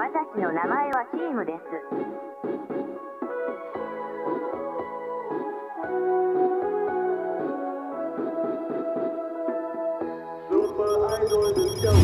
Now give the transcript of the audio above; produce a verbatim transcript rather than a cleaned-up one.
私の名前はチームです。 スーパーアイドルですよ。